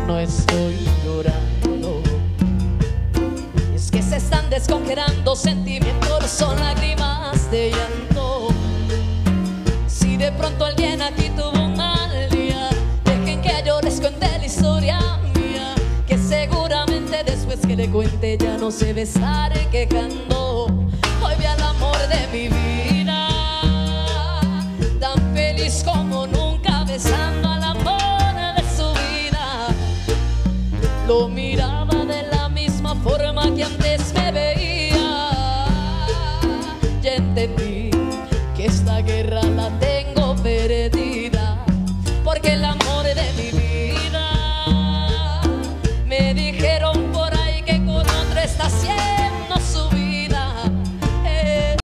no estoy llorando. Es que se están descongelando sentimientos, son lágrimas de llanto. Si de pronto alguien aquí tuvo un mal día, dejen que yo les cuente la historia mía, que seguramente después que le cuente ya no se va a estar quejando. Hoy vi al amor de mi vida, tan feliz como nunca, besando al amor de su vida. Lo miraba de la misma forma que antes me veía. Ya entendí que esta guerra la tengo